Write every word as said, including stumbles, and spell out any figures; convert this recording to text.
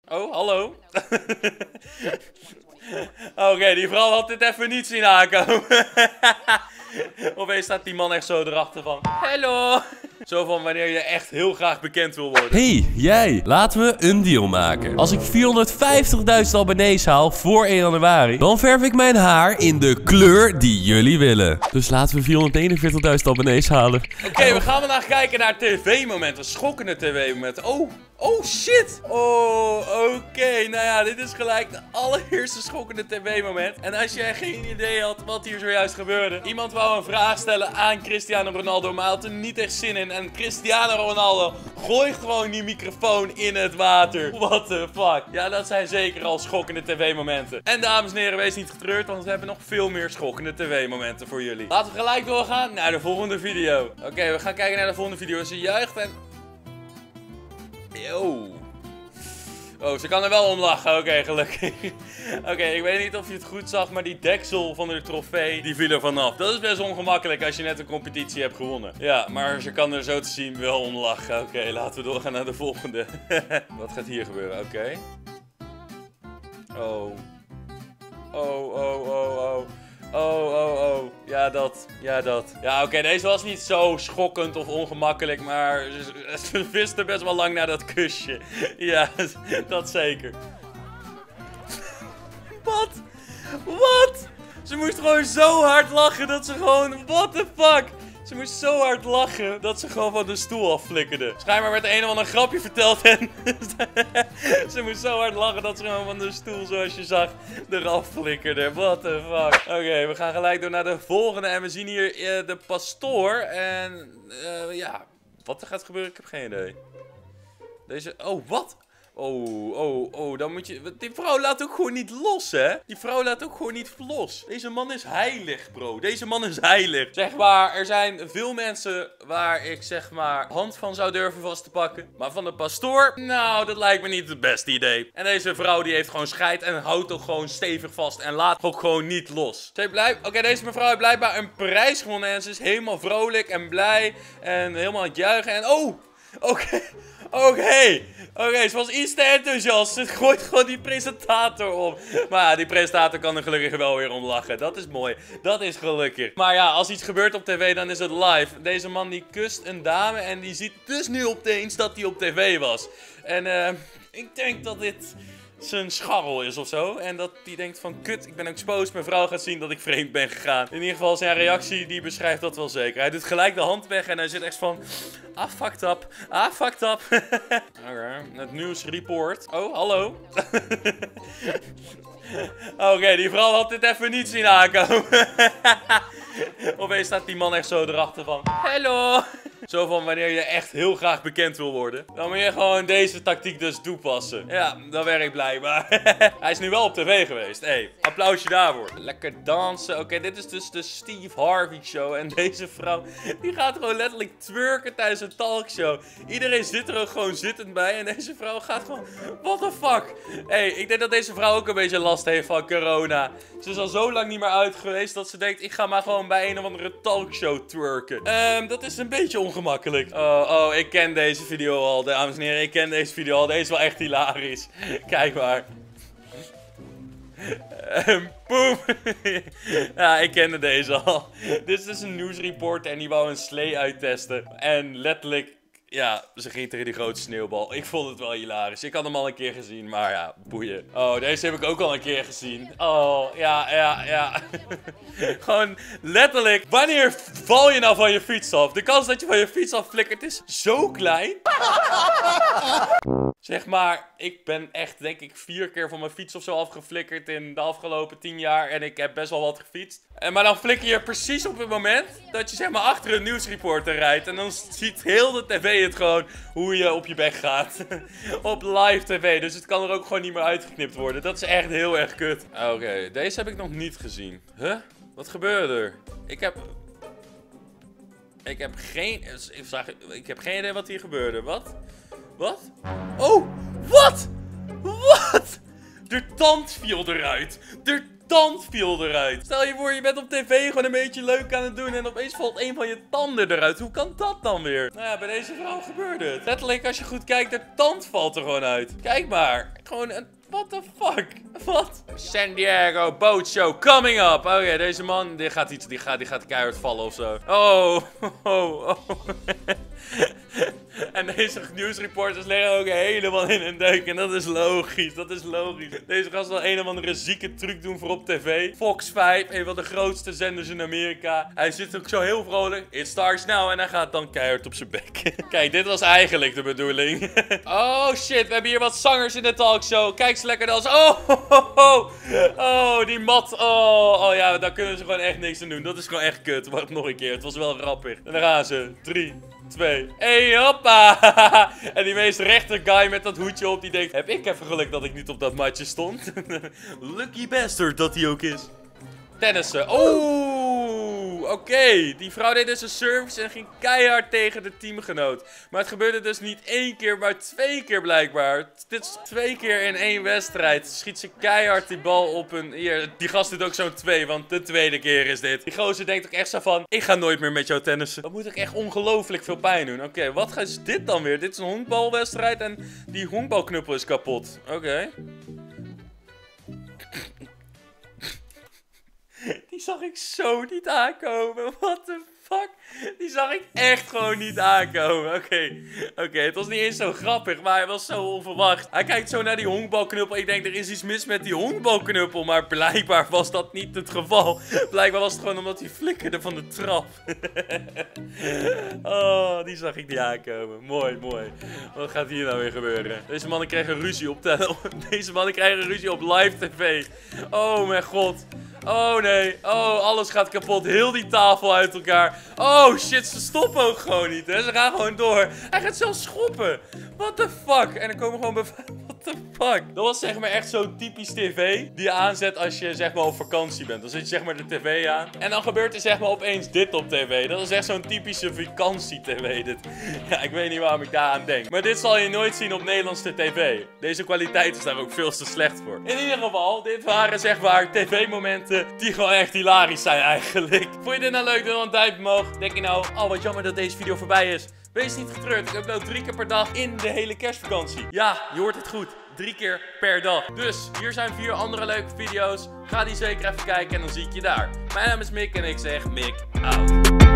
Oh, hallo. Oké, okay, die vrouw had dit even niet zien aankomen. Opeens staat die man echt zo erachter van... Hallo. Zo van wanneer je echt heel graag bekend wil worden. Hey, jij, laten we een deal maken. Als ik vierhonderdvijftigduizend abonnees haal voor één januari, dan verf ik mijn haar in de kleur die jullie willen. Dus laten we vierhonderdeenenveertigduizend abonnees halen. Oké, okay, we gaan vandaag kijken naar tv-momenten. Schokkende tv-momenten. Oh, oh shit. Oh, oké. Okay. Nou ja, dit is gelijk de allereerste schokkende tv-moment. En als jij geen idee had wat hier zojuist gebeurde. Iemand wou een vraag stellen aan Cristiano Ronaldo, maar had er niet echt zin in. En Cristiano Ronaldo gooit gewoon die microfoon in het water. What the fuck. Ja, dat zijn zeker al schokkende tv-momenten. En dames en heren, wees niet getreurd, want we hebben nog veel meer schokkende tv-momenten voor jullie. Laten we gelijk doorgaan naar de volgende video. Oké, okay, we gaan kijken naar de volgende video. Ze juicht en... Yo. Oh, ze kan er wel om lachen. Oké, okay, gelukkig. Oké, okay, ik weet niet of je het goed zag, maar die deksel van de trofee, die viel er vanaf. Dat is best ongemakkelijk als je net een competitie hebt gewonnen. Ja, maar ze kan er zo te zien wel om lachen. Oké, okay, laten we doorgaan naar de volgende. Wat gaat hier gebeuren? Oké. Okay. Oh. Oh, oh, oh, oh. Oh, oh, oh. Ja, dat. Ja, dat. Ja, oké. Okay, deze was niet zo schokkend of ongemakkelijk, maar ze, ze wisten best wel lang naar dat kusje. Ja, dat zeker. Wat? Wat? Ze moest gewoon zo hard lachen dat ze gewoon... What the fuck? Ze moest zo hard lachen dat ze gewoon van de stoel afflikkerde. Schijnbaar werd een of ander grapje verteld en... ze moest zo hard lachen dat ze gewoon van de stoel, zoals je zag, eraf flikkerde. What the fuck. Oké, okay, we gaan gelijk door naar de volgende. En we zien hier uh, de pastoor. En uh, ja, wat er gaat gebeuren, ik heb geen idee. Deze... Oh, wat? Oh, oh, oh, dan moet je... Die vrouw laat ook gewoon niet los, hè? Die vrouw laat ook gewoon niet los. Deze man is heilig, bro. Deze man is heilig. Zeg maar, er zijn veel mensen waar ik, zeg maar, hand van zou durven vast te pakken. Maar van de pastoor, nou, dat lijkt me niet het beste idee. En deze vrouw, die heeft gewoon scheid en houdt ook gewoon stevig vast en laat ook gewoon niet los. Ze blijf... Oké, okay, deze mevrouw heeft blijkbaar een prijs gewonnen en ze is helemaal vrolijk en blij en helemaal aan het juichen. En oh, oké... Okay. Oké, okay. oké, okay, ze was iets te enthousiast. Ze gooit gewoon die presentator om. Maar ja, die presentator kan er gelukkig wel weer om lachen. Dat is mooi. Dat is gelukkig. Maar ja, als iets gebeurt op tv, dan is het live. Deze man die kust een dame en die ziet dus nu opeens dat hij op tv was. En uh, ik denk dat dit zijn scharrel is of zo. En dat hij denkt van, kut, ik ben exposed. Mijn vrouw gaat zien dat ik vreemd ben gegaan. In ieder geval zijn reactie, die beschrijft dat wel zeker. Hij doet gelijk de hand weg en hij zit echt van... Ah, fucked up. Ah, fucked up. Oké, okay, het nieuwsreport. Oh, hallo. Oké, okay, die vrouw had dit even niet zien aankomen. Opeens staat die man echt zo erachter van... Hallo. Zo van wanneer je echt heel graag bekend wil worden. Dan moet je gewoon deze tactiek dus toepassen. Ja, dat werkt blijkbaar. Hij is nu wel op tv geweest. Hé, hey, applausje daarvoor. Lekker dansen. Oké, okay, dit is dus de Steve Harvey show. En deze vrouw, die gaat gewoon letterlijk twerken tijdens een talkshow. Iedereen zit er ook gewoon zittend bij. En deze vrouw gaat gewoon... What the fuck? Hé, hey, ik denk dat deze vrouw ook een beetje last heeft van corona. Ze is al zo lang niet meer uit geweest dat ze denkt... Ik ga maar gewoon bij een of andere talkshow twerken. Um, dat is een beetje ongemakkelijk. Oh, oh, ik ken deze video al, dames en heren. Ik ken deze video al. Deze is wel echt hilarisch. Kijk maar. Um, boom. Ja, ik kende deze al. Dit is dus een nieuwsreporter en die wou een slee uittesten. En letterlijk... Ja, ze ging tegen die grote sneeuwbal. Ik vond het wel hilarisch. Ik had hem al een keer gezien, maar ja, boeien. Oh, deze heb ik ook al een keer gezien. Oh, ja, ja, ja. Gewoon letterlijk. Wanneer val je nou van je fiets af? De kans dat je van je fiets af flikkert is zo klein. Zeg maar, ik ben echt, denk ik, vier keer van mijn fiets of zo afgeflikkerd in de afgelopen tien jaar. En ik heb best wel wat gefietst. En, maar dan flikker je precies op het moment dat je, zeg maar, achter een nieuwsreporter rijdt. En dan ziet heel de tv het gewoon hoe je op je bek gaat. Op live tv. Dus het kan er ook gewoon niet meer uitgeknipt worden. Dat is echt heel erg kut. Oké, okay, deze heb ik nog niet gezien. Huh? Wat gebeurde er? Ik heb... Ik heb geen... Ik, zag... ik heb geen idee wat hier gebeurde. Wat? Wat? Oh! Wat? Wat? De tand viel eruit. De tand viel eruit. Stel je voor, je bent op tv gewoon een beetje leuk aan het doen en opeens valt een van je tanden eruit. Hoe kan dat dan weer? Nou ja, bij deze vrouw gebeurde het. Letterlijk, als je goed kijkt, de tand valt er gewoon uit. Kijk maar. Gewoon een... What the fuck? Wat? San Diego Boat Show coming up. Oké, okay, deze man, die gaat iets, die gaat, die gaat keihard vallen of zo. Oh, oh, oh. En deze nieuwsreporters liggen ook helemaal in een deuk. En dat is logisch, dat is logisch. Deze gast wil een of andere zieke truc doen voor op tv. Fox vijf, een van de grootste zenders in Amerika. Hij zit ook zo heel vrolijk. It starts now. En hij gaat dan keihard op zijn bek. Kijk, dit was eigenlijk de bedoeling. Oh shit, we hebben hier wat zangers in de talkshow. Kijk ze lekker dansen. Oh, oh, oh, oh. Oh, die mat. Oh, oh ja, daar kunnen ze gewoon echt niks aan doen. Dat is gewoon echt kut. Wacht nog een keer, het was wel grappig. En dan gaan ze. Drie, twee, één, hoppa. En die meest rechte guy met dat hoedje op, die denkt, heb ik even geluk dat ik niet op dat matje stond. Lucky bastard dat hij ook is. Tennissen. Oeh, oké. Okay. Die vrouw deed dus een service en ging keihard tegen de teamgenoot. Maar het gebeurde dus niet één keer, maar twee keer blijkbaar. Dit is twee keer in één wedstrijd. Schiet ze keihard die bal op een... Hier, die gast doet ook zo'n twee, want de tweede keer is dit. Die gozer denkt ook echt zo van, ik ga nooit meer met jou tennissen. Dat moet ook echt ongelooflijk veel pijn doen. Oké, okay, wat is dit dan weer? Dit is een honkbalwedstrijd en die honkbalknuppel is kapot. Oké. Okay. Die zag ik zo niet aankomen. What the fuck? Die zag ik echt gewoon niet aankomen. Oké, okay. oké, okay, het was niet eens zo grappig, maar hij was zo onverwacht. Hij kijkt zo naar die honkbalknuppel. Ik denk, er is iets mis met die honkbalknuppel. Maar blijkbaar was dat niet het geval. Blijkbaar was het gewoon omdat hij flikkerde van de trap. Oh, die zag ik niet aankomen. Mooi, mooi. Wat gaat hier nou weer gebeuren? Deze mannen krijgen ruzie op Deze mannen krijgen ruzie op live tv. Oh mijn god. Oh nee, oh alles gaat kapot, heel die tafel uit elkaar. Oh shit, ze stoppen ook gewoon niet, hè. Ze gaan gewoon door. Hij gaat zelfs schoppen. What the fuck? En dan komen gewoon beveiligingen. What the fuck? Dat was zeg maar echt zo'n typisch tv die je aanzet als je zeg maar op vakantie bent. Dan zet je zeg maar de tv aan en dan gebeurt er zeg maar opeens dit op tv. Dat is echt zo'n typische vakantie-tv dit. Ja, ik weet niet waarom ik daar aan denk. Maar dit zal je nooit zien op Nederlandse tv. Deze kwaliteit is daar ook veel te slecht voor. In ieder geval, dit waren zeg maar tv-momenten die gewoon echt hilarisch zijn eigenlijk. Vond je dit nou leuk? Doe dan een duimpje omhoog. Denk je nou, oh wat jammer dat deze video voorbij is. Wees niet getreurd, ik upload drie keer per dag in de hele kerstvakantie. Ja, je hoort het goed. Drie keer per dag. Dus, hier zijn vier andere leuke video's. Ga die zeker even kijken en dan zie ik je daar. Mijn naam is Mick en ik zeg Mick out.